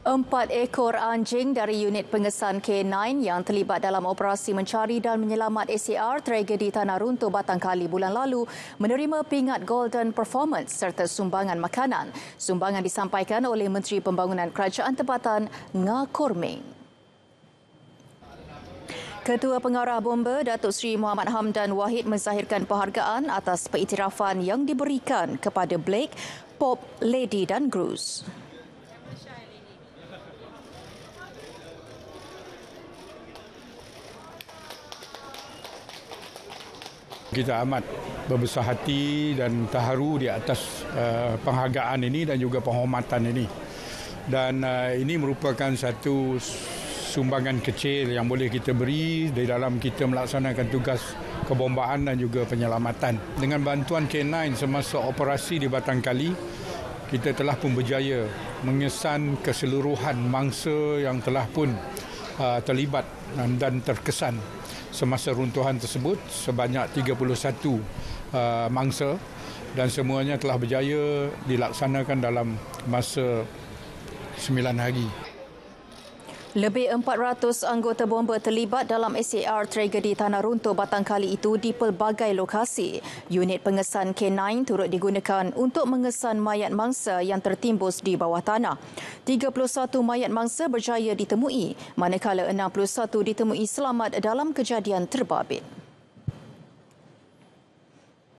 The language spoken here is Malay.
4 ekor anjing dari unit pengesan K9 yang terlibat dalam operasi mencari dan menyelamat SAR tragedi Tanah Runtuh Batangkali bulan lalu menerima pingat Golden Performance serta sumbangan makanan. Sumbangan disampaikan oleh Menteri Pembangunan Kerajaan Tempatan Nga Korming. Ketua Pengarah Bomba Datuk Seri Muhammad Hamdan Wahid menzahirkan penghargaan atas pengiktirafan yang diberikan kepada Blake, Pop, Lady dan Gruz. Kita amat berbesar hati dan terharu di atas penghargaan ini dan juga penghormatan ini. Dan ini merupakan satu sumbangan kecil yang boleh kita beri di dalam kita melaksanakan tugas kebombaan dan juga penyelamatan. Dengan bantuan K9 semasa operasi di Batangkali, kita telah pun berjaya mengesan keseluruhan mangsa yang telah pun terlibat dan terkesan semasa runtuhan tersebut sebanyak 31 mangsa dan semuanya telah berjaya dilaksanakan dalam masa 9 hari. Lebih 400 anggota bomba terlibat dalam SAR tragedi Tanah Runtuh Batangkali itu di pelbagai lokasi. Unit pengesan K9 turut digunakan untuk mengesan mayat mangsa yang tertimbus di bawah tanah. 31 mayat mangsa berjaya ditemui, manakala 61 ditemui selamat dalam kejadian terbabit.